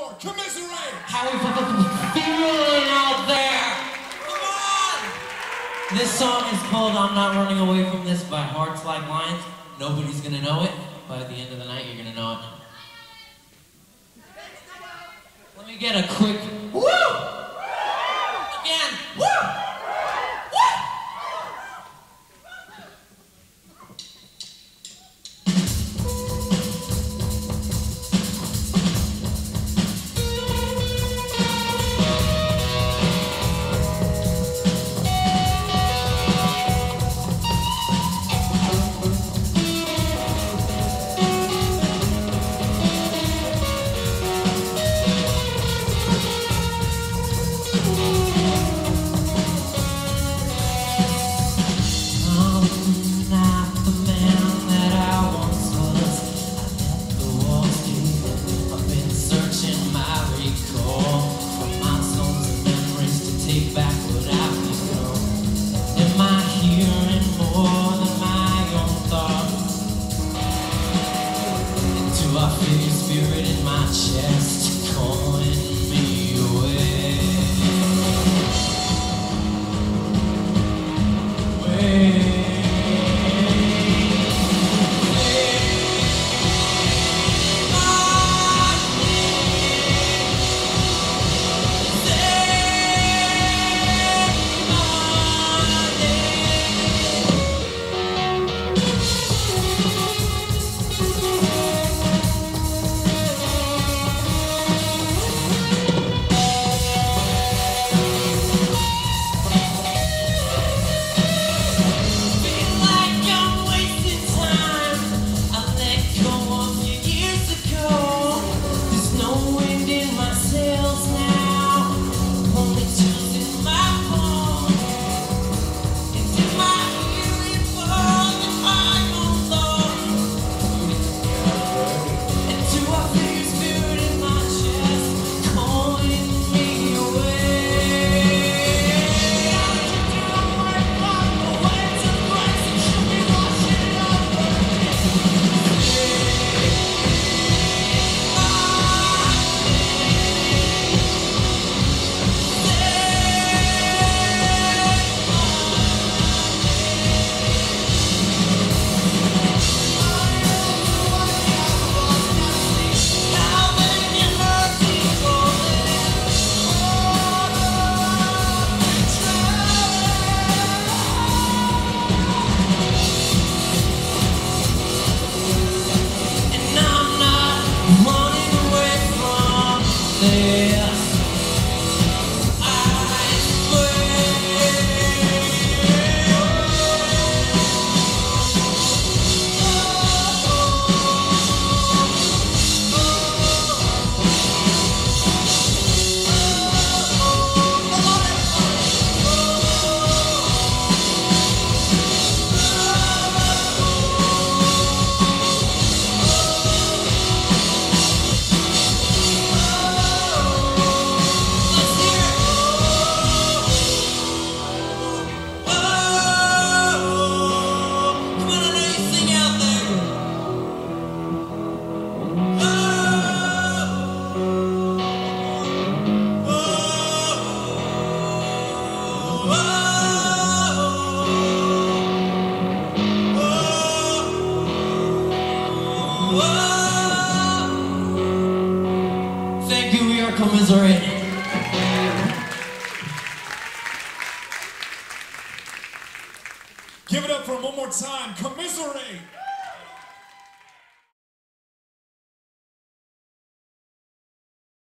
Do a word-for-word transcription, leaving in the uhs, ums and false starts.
more. Commiserate. How we feeling out there? Come on! This song is called I'm Not Running Away From This by Hearts Like Lions. Nobody's gonna know it. By the end of the night, you're gonna know it. Let me get a quick woo! Again, woo! I feel your spirit in my chest calling me away. Away. Thank you, we are commiserating. Give it up for one more time. Commiserate.